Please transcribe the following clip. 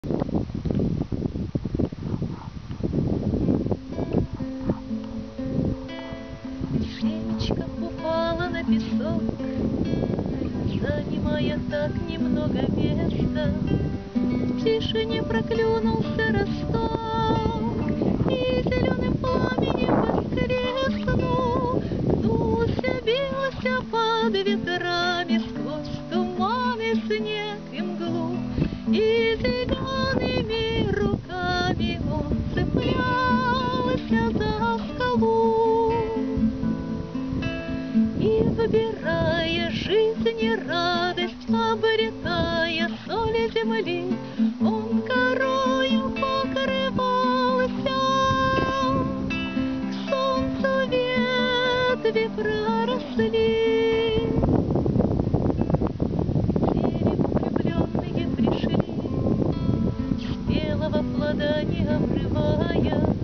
Семечко упало на песок, занимая так немного места. В тишине проклюнулся росток и зеленым пламенем воскреснул. Дуся бился под ветрами сквозь туман и снег и мглу, и зелеными руками он цеплялся за скалу. И, выбирая жизни радость, обретая соль земли, он корою покрывался. К солнцу ветви проросли, к дереву влюбленные пришли, спелого плода не обрывая.